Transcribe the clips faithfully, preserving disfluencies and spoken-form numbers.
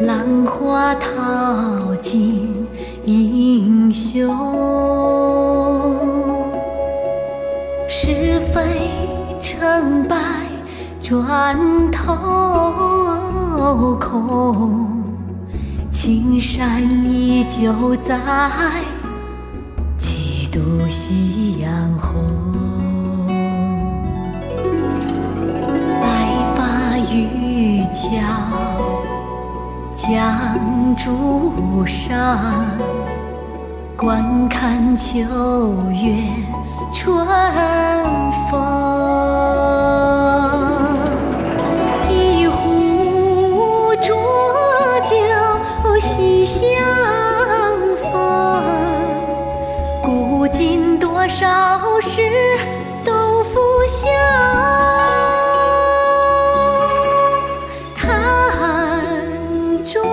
浪花淘尽英雄，是非成败转头空，青山依旧在，几度夕阳红。白发渔樵江渚上，观看秋月春风。一壶浊酒喜相逢，古今多少事，都付笑谈中。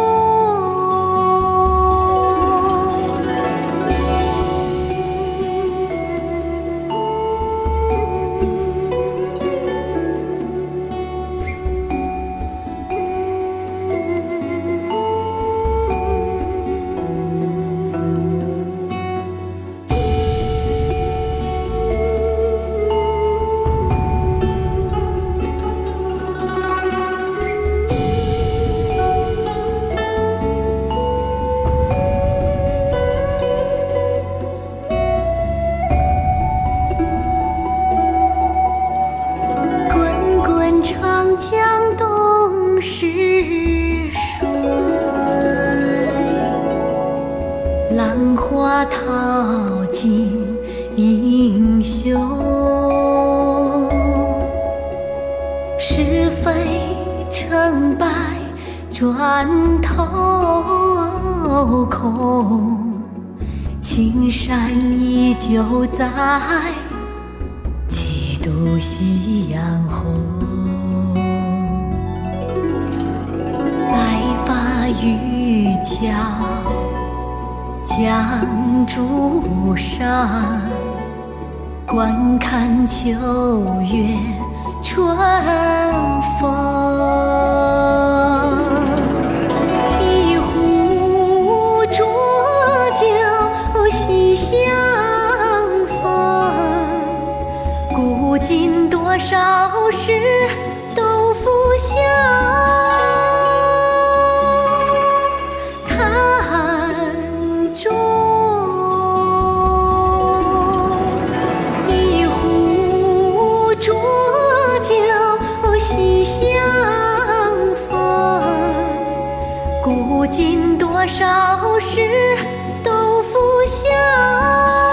江东逝水，浪花淘尽英雄，是非成败转头空，青山依旧在，几度夕阳红。渔樵江渚上，观看秋月春风。一壶浊酒喜相逢，古今多少事，都付笑古今多少事，都付笑